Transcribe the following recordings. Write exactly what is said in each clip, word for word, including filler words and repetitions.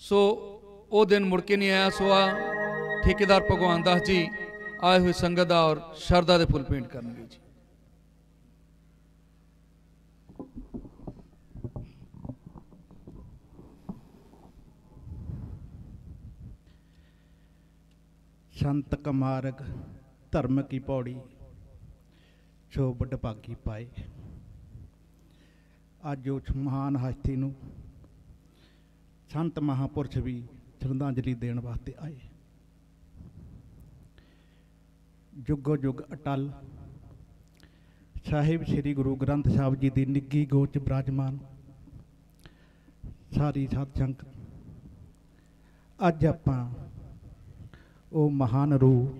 सो वो दिन मुड़ के नहीं आया। सो आ ठेकेदार भगवान दास जी आए हुए संगत दा और शरदा दे फुल पेंट करनगे जी। संत का मार्ग धर्म की पौड़ी जो बडभागी पाए। अज उस महान हस्ती नूं संत महापुरुष भी श्रद्धांजलि देने वास्ते आए। जुगो जुग अटल साहिब श्री गुरु ग्रंथ साहिब जी की निੱਘੀ गोच विराजमान सारी साध संगत, अज आपां ਉਹ महान रूह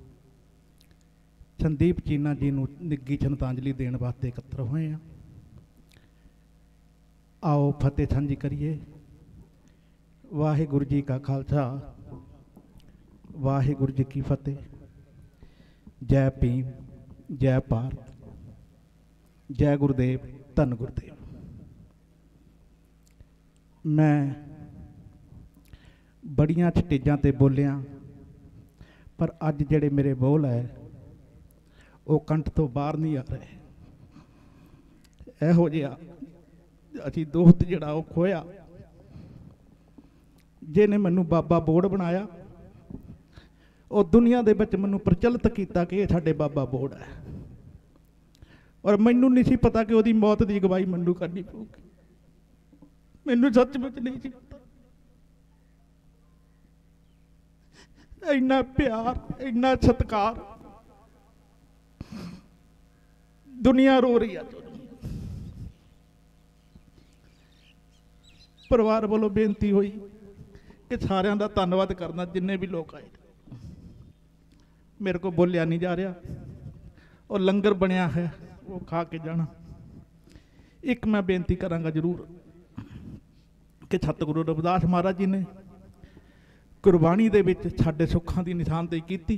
संदीप चीना जी ਨੂੰ ਨਿੱਘੀ ਸ਼ਰਧਾਂਜਲੀ देने वास्ते इकट्ठे होए हैं। आओ फतेह सांझी करिए। वाहिगुरु जी का खालसा वाहिगुरु जी की फतेह। जय भीम, जय भारत, जय गुरुदेव, धन गुरुदेव। मैं बड़ियां स्टेजां ते बोलिया, पर अज जेड़े मेरे बोल है वो कंठ तो बाहर नहीं आ रहे। इहो जिहा असी दोस्त जिहड़ा वो खोया, जिहने मैनू बाबा बोड़ बनाया, वो दुनिया दे विच मैनू प्रचलित किया कि ये साडे बाबा बोड़ है। और मैनू नहीं सी पता कि उसदी मौत की गवाही मैनू करनी पऊगी। मैनू सचमुच नहीं सी पता। इन्ना प्यार, इन्ना सत्कार, दुनिया रो रही है। परिवार वालों बेनती हुई कि सारिਆਂ ਦਾ धन्यवाद करना जिन्ने भी लोग आए। मेरे को बोलिया नहीं जा रहा और लंगर बनया है वो खा के जाना। एक मैं बेनती करांगा जरूर कि सतगुरु रविदास महाराज जी ने गुरबाणी दे विच साडे सुखां दी निशानदेही कीती।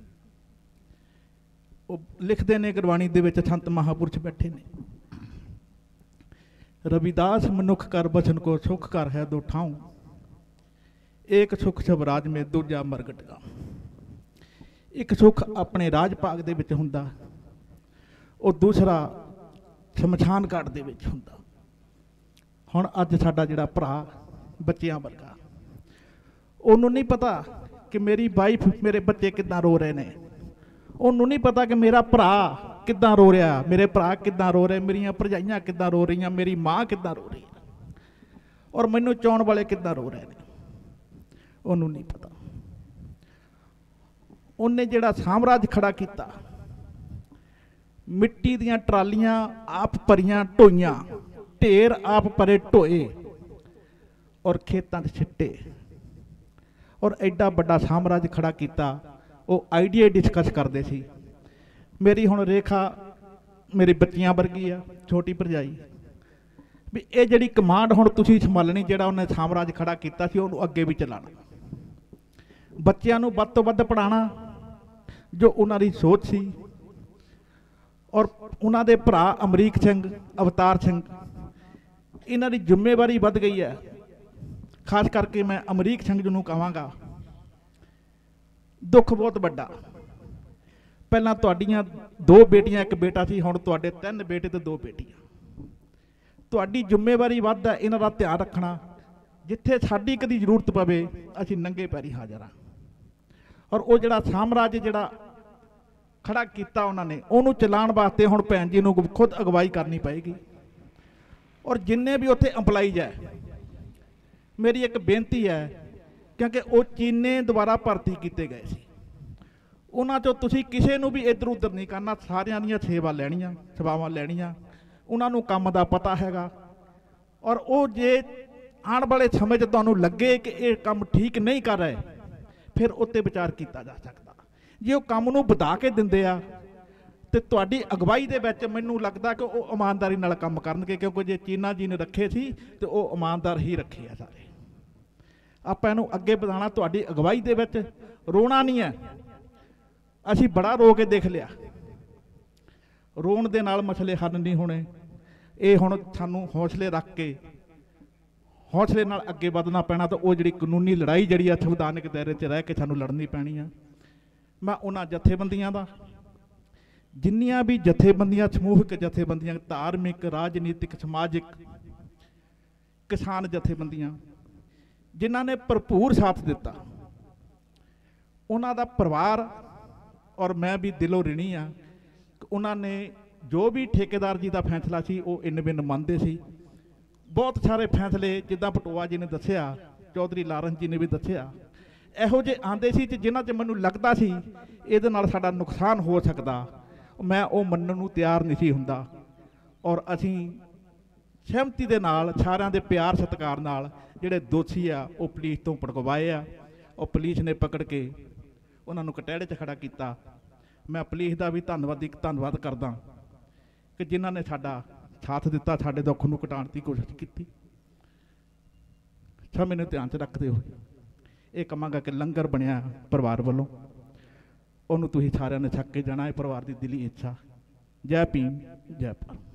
वो लिखते ने गुरबाणी दे विच संत महापुरुष बैठे ने, रविदास मनुख कर बचन को सुख कर है दो ठाऊं, एक सुख स्वराज में दूजा मरगट का। एक सुख अपने राज भाग दे विच हुंदा, और दूसरा शमशान घाट दे विच हुंदा। हुण अज साडा जिहड़ा भरा बच्चियां वर्गा, उन्होंने नहीं पता कि मेरी वाइफ मेरे बच्चे कितना रो रहे हैं। उन्होंने नहीं पता कि मेरा भरा कितना रो रहा, मेरे भरा कितना रो रहे, मेरिया भरजाइयां कितना रो रही, मेरी माँ कितना रो रही है, और मैनू चाउण वाले कितना रो रहे हैं। उन्होंने नहीं पता। उन्हें जिहड़ा साम्राज खड़ा किया, मिट्टी दियां ट्रालियां आप भरियां ढोइयां, ढेर आप भरे ढोए और खेतों के छिट्टे, और एडा बड़ा साम्राज खड़ा किया। वो आइडिया डिस्कस करते सी। मेरी हुण रेखा मेरी बच्चियां वर्गी आ, छोटी भरजाई, भी ये जिहड़ी कमांड हुण तुसीं संभालनी, जिहड़ा उन्हें साम्राज खड़ा किया सी उहनूं अगे भी चलाना। बच्चियां नूं वध तों वध पढ़ाना जो उन्हां दी सोच सी। और उन्हां दे भरा अमरीक सिंह, अवतार सिंह, इन्हां दी जिम्मेवारी वध गई है। खास करके मैं अमरीक सिंह जी नूं कहांगा, दुख बहुत बड़ा। पहलां तुहाडीआं दो बेटियां एक बेटा सी, हुण तुहाडे तीन बेटे ते दो बेटियां। तुहाडी जिम्मेवारी वध है इन्हां दा ध्यान रखना। जिथे साडी कदी जरूरत पवे असीं नंगे पैरी हाज़र हां। और वो जिहड़ा साम्राज जिहड़ा खड़ा कीता उन्हां ने, उहनूं चलाउण वास्ते हुण भैण जी नूं खुद अगवाई करनी पएगी। और जिन्ने भी उत्थे अंपलाइज है, मेरी एक बेनती है, क्योंकि वो चीने द्वारा भर्ती किए गए सी, उन्हां चों तुसीं किसी नूं भी इधर उधर नहीं करना। सारियां दीयां सेवा लैणियां, सेवावां लैणियां। उन्हां नूं काम दा पता हैगा। और वो जे आने वाले समय च तुहानूं लगे कि ये काम ठीक नहीं कर रहे, फिर उत्ते विचार किया जा सकता। जे वो काम नूं वधा के दिंदे आ ते तुहाडी अगवाई दे विच मैनूं लगदा कि वो ईमानदारी नाल काम करनगे, क्योंकि जे चीना जी ने रखे सी तो वो ईमानदार ही रखे आ सारे। आपां इहनूं अगे वधाउणा तुहाडी अगवाई दे विच। रोना नहीं है, असीं बड़ा रो के देख लिया। रोण दे नाल मसले हल नहीं होने। ये हुण सानूं हौसले रख के ਹੌਸਲੇ ਨਾਲ ਅੱਗੇ ਵਧਣਾ ਪੈਣਾ, ਤਾਂ ਉਹ ਜਿਹੜੀ ਕਾਨੂੰਨੀ ਲੜਾਈ ਜਿਹੜੀ ਆ ਸੰਵਿਧਾਨਕ ਦਾਇਰੇ 'ਚ ਰਹਿ ਕੇ ਸਾਨੂੰ ਲੜਨੀ ਪੈਣੀ ਆ। ਮੈਂ ਉਹਨਾਂ ਜਥੇਬੰਦੀਆਂ ਦਾ, ਜਿੰਨੀਆਂ ਵੀ ਜਥੇਬੰਦੀਆਂ, ਸਮੂਹਿਕ ਜਥੇਬੰਦੀਆਂ, ਧਾਰਮਿਕ, ਰਾਜਨੀਤਿਕ, ਸਮਾਜਿਕ, ਕਿਸਾਨ ਜਥੇਬੰਦੀਆਂ, ਜਿਨ੍ਹਾਂ ਨੇ ਭਰਪੂਰ ਸਾਥ ਦਿੱਤਾ, ਉਹਨਾਂ ਦਾ ਪਰਿਵਾਰ ਔਰ ਮੈਂ ਵੀ ਦਿਲੋਂ ਰਿਣੀ ਆ। ਉਹਨਾਂ ਨੇ ਜੋ ਵੀ ਠੇਕੇਦਾਰ ਜੀ ਦਾ ਫੈਸਲਾ ਸੀ ਉਹ ਇੰਨ ਬਿੰਨ ਮੰਨਦੇ ਸੀ। ਬਹੁਤ ਸਾਰੇ ਫੈਸਲੇ ਜਿੱਦਾਂ ਪਟੋਆ ਜੀ ਨੇ ਦੱਸਿਆ, ਚੌਧਰੀ ਲਾਰੈਂਸ ਜੀ ਨੇ ਵੀ ਦੱਸਿਆ, ਇਹੋ ਜਿਹੇ ਆਂਦੇ ਸੀ ਤੇ ਜਿਨ੍ਹਾਂ 'ਚ ਮੈਨੂੰ ਲੱਗਦਾ ਸੀ ਇਹਦੇ ਨਾਲ ਸਾਡਾ ਨੁਕਸਾਨ ਹੋ ਸਕਦਾ, ਮੈਂ ਉਹ ਮੰਨਣ ਨੂੰ ਤਿਆਰ ਨਹੀਂ ਸੀ ਹੁੰਦਾ। ਔਰ ਅਸੀਂ ਸਹਿਮਤੀ ਦੇ ਨਾਲ, ਸਾਰਿਆਂ ਦੇ ਪਿਆਰ ਸਤਿਕਾਰ ਨਾਲ ਜਿਹੜੇ ਦੋਸ਼ੀ ਆ ਉਹ ਪੁਲਿਸ ਤੋਂ ਪਕੜਵਾਏ ਆ। ਉਹ ਪੁਲਿਸ ਨੇ ਪਕੜ ਕੇ ਉਹਨਾਂ ਨੂੰ ਕਟਹਿਰੇ 'ਚ ਖੜਾ ਕੀਤਾ। ਮੈਂ ਪੁਲਿਸ ਦਾ ਵੀ ਧੰਨਵਾਦੀ ਧੰਨਵਾਦ ਕਰਦਾ ਕਿ ਜਿਨ੍ਹਾਂ ਨੇ ਸਾਡਾ ਸਾਥ ਦਿੱਤਾ, ਸਾਡੇ ਦੁੱਖ ਨੂੰ ਘਟਾਉਣ ਦੀ ਕੋਸ਼ਿਸ਼ ਕੀਤੀ। ਸਮੇਂ ਨੂੰ ਧਿਆਨ 'ਚ ਰੱਖਦੇ ਹੋਏ ਇਹ ਕਹਾਂਗਾ ਕਿ ਲੰਗਰ ਬਣਿਆ ਪਰਿਵਾਰ ਵੱਲੋਂ, ਉਹਨੂੰ ਤੁਸੀਂ ਸਾਰਿਆਂ ਨੇ ਛੱਕ ਕੇ ਜਾਣਾ ਹੈ। ਪਰਿਵਾਰ ਦੀ ਦਿਲੀ ਇੱਛਾ। ਜੈ ਭੀਮ, ਜੈ ਭਾਰਤ।